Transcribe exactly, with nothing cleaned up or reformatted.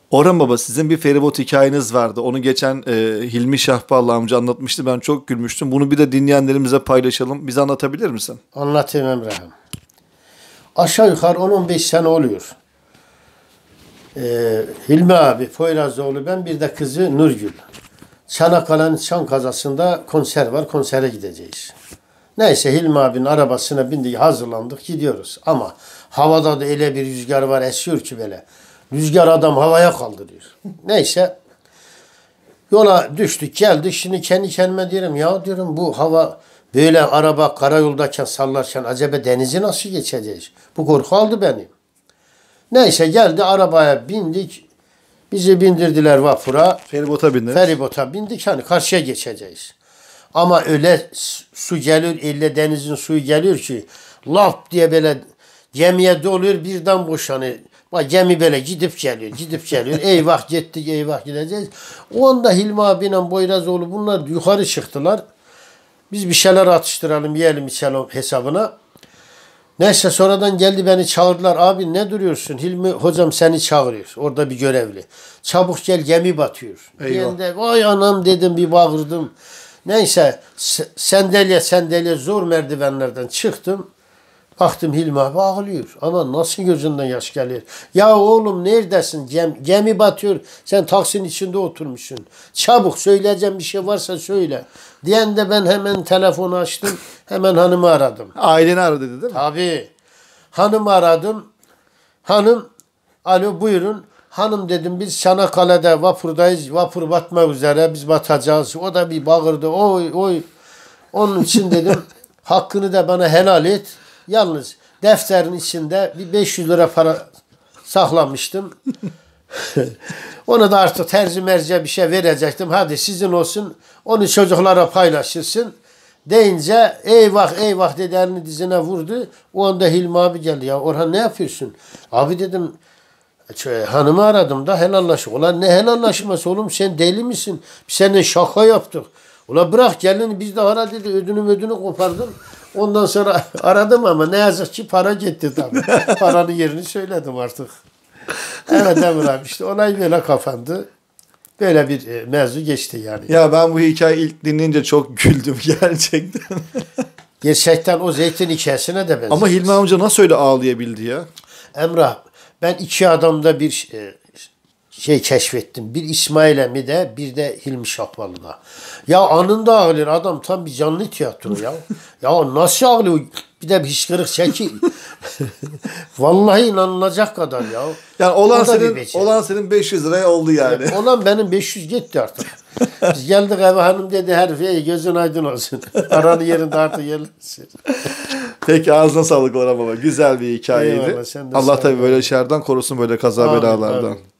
Orhan Baba, sizin bir feribot hikayeniz vardı. Onu geçen e, Hilmi Şahballı amca anlatmıştı. Ben çok gülmüştüm. Bunu bir de dinleyenlerimize paylaşalım. Bize anlatabilir misin? Anlatayım Emrah'ım. Aşağı yukarı on on beş sene oluyor. Ee, Hilmi abi, Poyrazoğlu, ben, bir de kızı Nurgül. Çanakkale'nin Çan kazasında konser var. Konsere gideceğiz. Neyse Hilmi abinin arabasına bindik, hazırlandık, gidiyoruz. Ama havada da öyle bir rüzgar var, esiyor ki böyle. Rüzgar adam havaya kaldırıyor. Neyse yola düştük, geldik. Şimdi kendi kendime diyorum, ya diyorum, bu hava böyle, araba karayoldayken sallarken acaba denizi nasıl geçeceğiz? Bu korku aldı beni. Neyse geldi, arabaya bindik. Bizi bindirdiler vapura. Feribota bindiniz. Feribota bindik, hani karşıya geçeceğiz. Ama öyle su geliyor, elle denizin suyu geliyor ki laf diye böyle gemiye doluyor, birden boşanıyor. Bak gemi böyle gidip geliyor, gidip geliyor. Eyvah gittik, eyvah gideceğiz. O anda Hilmi abiyle Boyrazoğlu bunlar yukarı çıktılar. Biz bir şeyler atıştıralım, yiyelim, içelim hesabına. Neyse sonradan geldi, beni çağırdılar. Abi ne duruyorsun? Hilmi hocam seni çağırıyor. Orada bir görevli. Çabuk gel, gemi batıyor. Diğerinde vay anam dedim, bir bağırdım. Neyse sandalye sandalye zor merdivenlerden çıktım. Baktım Hilmi abi ağlıyor. Ama nasıl gözünden yaş geliyor. Ya oğlum neredesin? Gem, gemi batıyor. Sen taksinin içinde oturmuşsun. Çabuk söyleyeceğim bir şey varsa söyle. Diyen de ben hemen telefonu açtım. Hemen hanımı aradım. Aileni aradı dedi değil mi? Tabii. Hanımı aradım. Hanım, alo buyurun. Hanım dedim, biz Çanakkale'de vapurdayız. Vapur batmak üzere, biz batacağız. O da bir bağırdı. Oy oy. Onun için dedim hakkını da bana helal et. Yalnız defterin içinde bir beş yüz lira para saklamıştım. Onu da artık terzi merciye bir şey verecektim. Hadi sizin olsun. Onu çocuklara paylaşırsın. Deyince eyvah eyvah dedi, elini dizine vurdu. O anda Hilmi abi geldi. Ya Orhan ne yapıyorsun? Abi dedim, hanımı aradım da helallaşık. Ulan ne helallaşması oğlum, sen deli misin? Biz seninle şaka yaptık. Ulan bırak gelini, biz de ara dedi, ödünü ödünü kopardım. Ondan sonra aradım ama ne yazık ki para gitti tabii. Paranın yerini söyledim artık. Evet Emre abi, işte olay böyle kapandı. Böyle bir e, mevzu geçti yani. Ya ben bu hikayeyi ilk dinleyince çok güldüm gerçekten. Gerçekten o zeytin hikayesine de benziyor. Ama Hilmi amca nasıl öyle ağlayabildi ya? Emrah, ben iki adamda bir e, şey keşfettim. Bir İsmail Emi'de, bir de Hilmi Şahbalı'da. Ya anında ağlıyor adam, tam bir canlı tiyatro ya. Ya nasıl ağlıyor? Bir de bir hışkırık çekil. Vallahi inanılacak kadar ya. Yani olan senin, olan senin beş yüz liraya oldu yani. yani olan benim beş yüz gitti artık. Biz geldik eve, hanım dedi herif, ey gözün aydın olsun. Aranın yerinde artık yerleşsin. Peki ağzına sağlık Orhan Baba. Güzel bir hikayeydi. Allah tabii böyle şeylerden korusun, böyle kaza belalardan.